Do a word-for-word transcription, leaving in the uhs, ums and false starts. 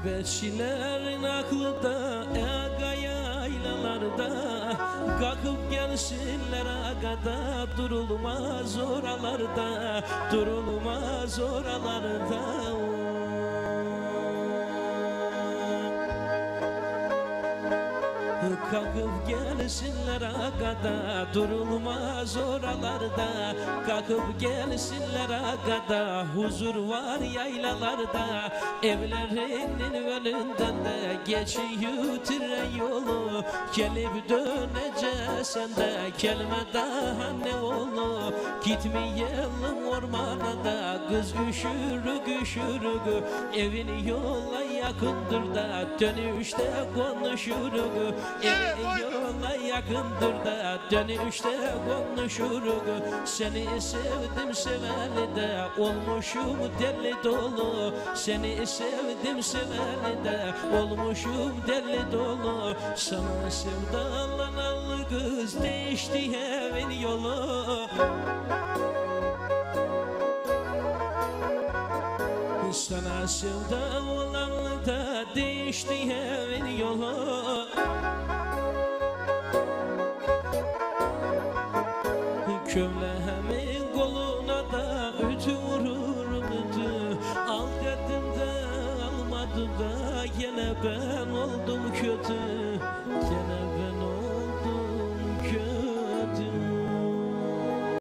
Gurbetçilerin aklı da Ega yaylalarda, kalkıp gelsinler agada, durulmaz oralarda, durulmaz oralarda. Kalkıp gelsinler agada, durulmaz oralarda, kalkıp gelsinler agada, huzur var yaylalarda, evlerinin önünden de geçiyor tren yolu, gelip döneceksen de kelime daha ne olur, gitmeyelim ormana da, kız üşürük üşürük, evin yola yakındır da, dönüşte konuşuruk. Evin yola yakındır da, dönüşte konuşuruk. Seni sevdim seveli de, olmuşum deli dolu. Seni sevdim seveli de, olmuşum deli dolu. Sana sevdalanan kız değişti evin yolu. Sana sevdalanan da değişti evin yolu. Kömleğimin koluna da ütü vururdu, al dedim de almadı da, gene ben oldum kötü, gene